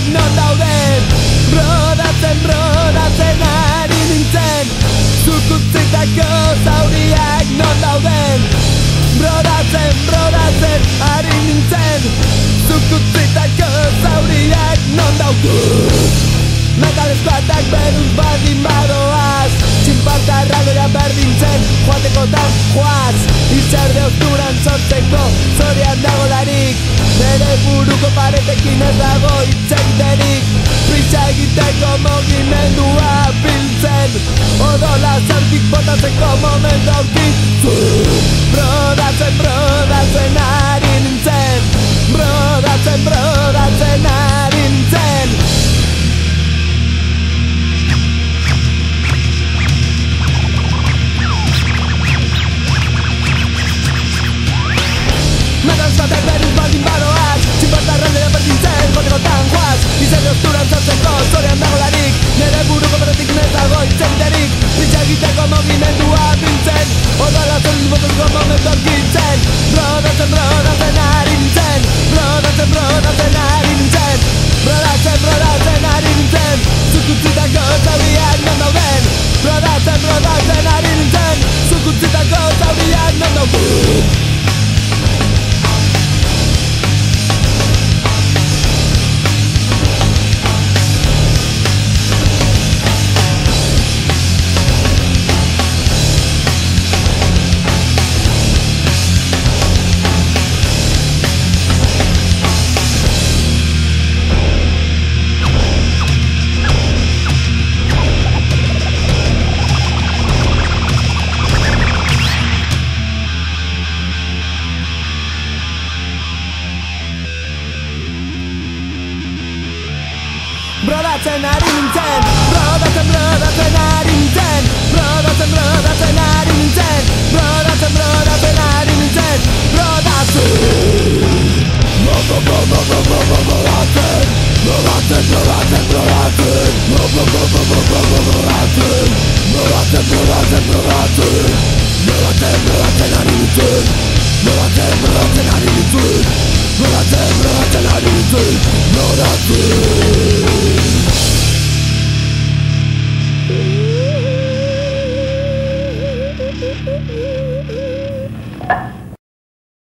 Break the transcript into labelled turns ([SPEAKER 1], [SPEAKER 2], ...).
[SPEAKER 1] non dauden Brodatzen ari nintzen Zuk utzitako zauriak non dauden Brodatzen ari nintzen Zuk utzitako zauriak non dauden Metalezko atak beruz baldin badoaz Txinparta erraldera berdintzen Joatekotan joaz Izar deozturan sortzeko Zorian dagolarik Nere buruko paretekin ez dago itzeiterik Prisa egiteko mogimendua biltzen Odola zertik botatzeko momentu aurkitzen Brodatzen ari nintzen Brodatzen ari nintzen Metalezkoatak berriz baldin badoaz Txinparta erraldera berdintzen Joatekotan joaz Izan deozturan sortzeko Zorian dagolarik Nere buruko paretik ez dago itzeiterik Prisa egiteko mogimendua biltzen Odola zertik botatzeko momentu aurkitzen Brodatzen ari nintzen Brodatzen ari nintzen Brodatzen ari nintzen Zuk utzitako zauriak non dauden Brodatzen ari nintzen Zuk utzitako zauriak non dauden Brodatzen ari nintzen Brodatzen ari nintzen Brodatzen ari nintzen Brodatzen ari nintzen Brodatzen ari nintzen